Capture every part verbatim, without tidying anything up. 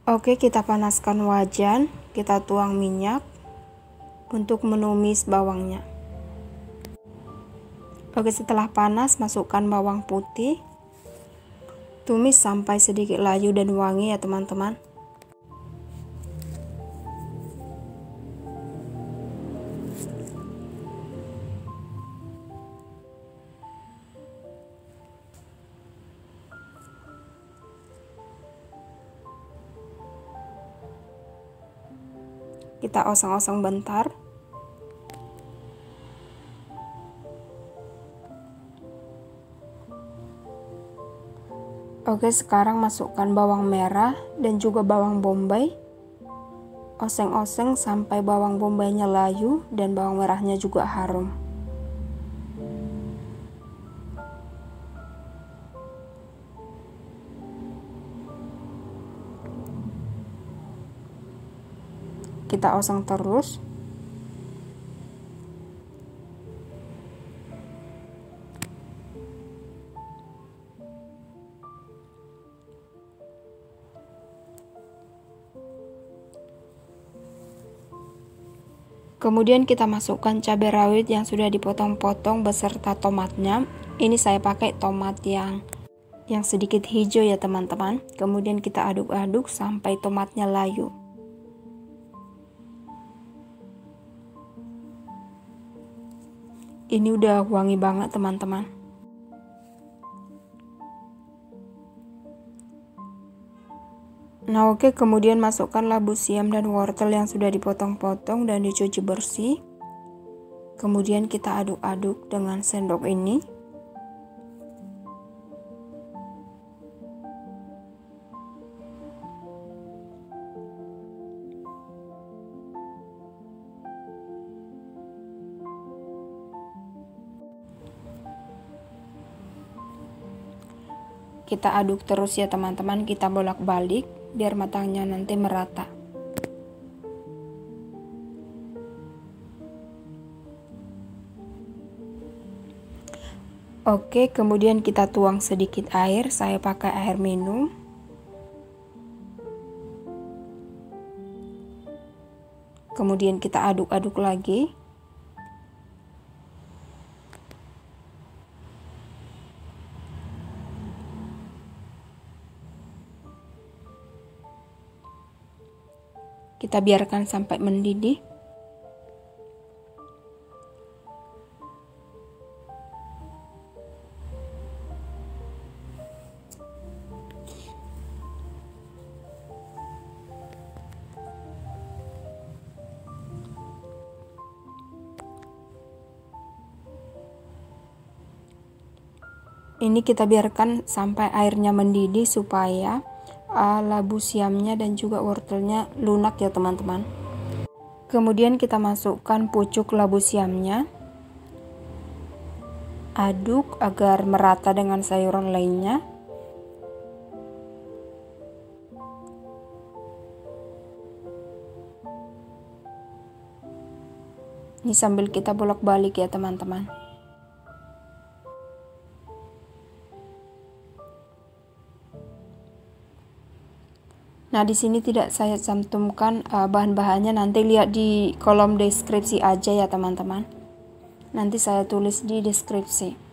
Oke, kita panaskan wajan, kita tuang minyak untuk menumis bawangnya. Oke, setelah panas masukkan bawang putih, tumis sampai sedikit layu dan wangi ya teman-teman. Kita oseng-oseng bentar. Oke, sekarang masukkan bawang merah dan juga bawang bombay. Oseng-oseng sampai bawang bombaynya layu dan bawang merahnya juga harum. Kita oseng terus. Kemudian kita masukkan cabai rawit yang sudah dipotong-potong beserta tomatnya. Ini saya pakai tomat yang yang sedikit hijau ya teman-teman. Kemudian kita aduk-aduk sampai tomatnya layu. Ini udah wangi banget teman-teman. Nah oke, kemudian masukkan labu siam dan wortel yang sudah dipotong-potong dan dicuci bersih. Kemudian kita aduk-aduk dengan sendok ini. Kita aduk terus ya teman-teman, kita bolak-balik biar matangnya nanti merata. Oke, kemudian kita tuang sedikit air, saya pakai air minum. Kemudian kita aduk-aduk lagi. Kita biarkan sampai mendidih. Ini kita biarkan sampai airnya mendidih supaya uh, labu siamnya dan juga wortelnya lunak ya teman-teman. Kemudian kita masukkan pucuk labu siamnya. Aduk agar merata dengan sayuran lainnya. Ini sambil kita bolak-balik ya teman-teman. Nah, di sini tidak saya cantumkan uh, bahan-bahannya, nanti lihat di kolom deskripsi aja ya teman-teman. Nanti saya tulis di deskripsi.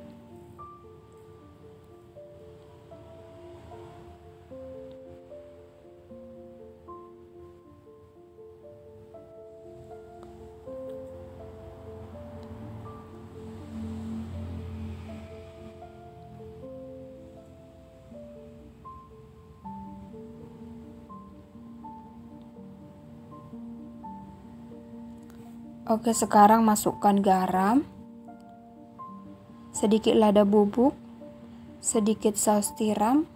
Oke, sekarang masukkan garam, sedikit lada bubuk, sedikit saus tiram,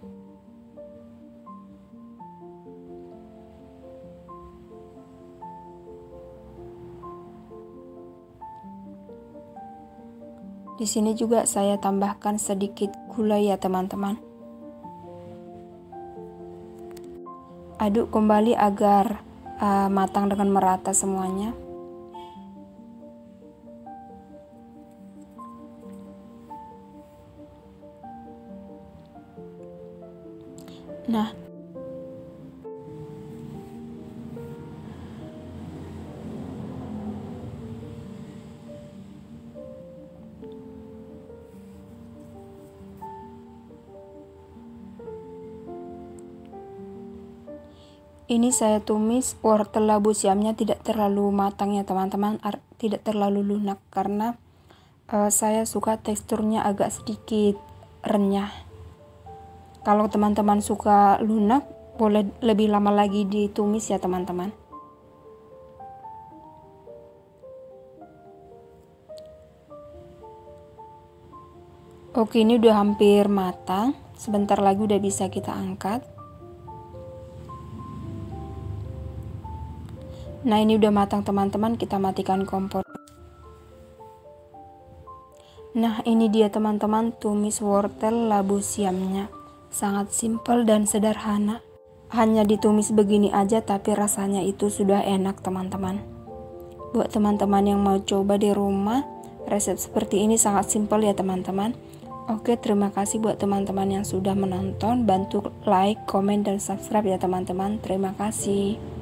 di sini juga saya tambahkan sedikit gula ya teman-teman. Aduk kembali agar uh, matang dengan merata semuanya. Nah, Ini saya tumis wortel labu siamnya tidak terlalu matang ya teman-teman, tidak terlalu lunak karena uh, saya suka teksturnya agak sedikit renyah. Kalau teman-teman suka lunak, boleh lebih lama lagi ditumis ya teman-teman. Oke, ini udah hampir matang, sebentar lagi udah bisa kita angkat. Nah, ini udah matang teman-teman, kita matikan kompor. Nah, ini dia teman-teman tumis wortel labu siamnya. Sangat simpel dan sederhana. Hanya ditumis begini aja tapi rasanya itu sudah enak teman-teman. Buat teman-teman yang mau coba di rumah, resep seperti ini sangat simpel ya teman-teman. Oke, terima kasih buat teman-teman yang sudah menonton. Bantu like, komen, dan subscribe ya teman-teman. Terima kasih.